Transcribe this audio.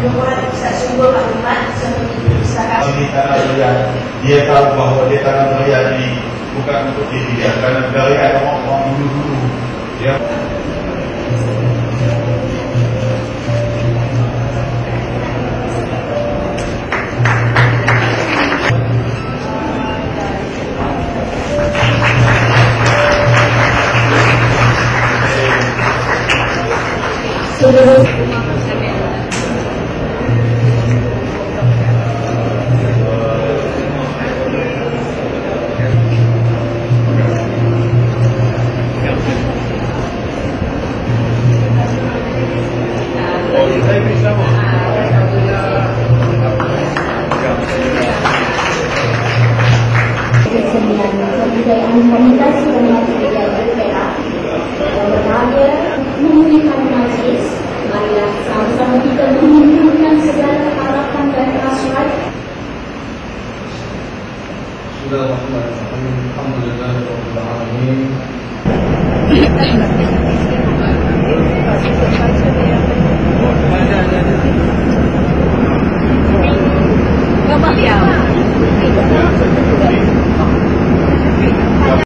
penyembuhan sumber maklumat seperti perpustakaan. Di tanah Belian, dia tahu bahawa dia tanah Belian ini bukan untuk diri dia, kerana Belian orang dulu-dulu. Ya. Kebudayaan komunitas dan budaya Perak berbahagia memulihkan majlis. Marilah sama-sama kita menghimpunkan segala harapan dan hasrat. Alhamdulillah.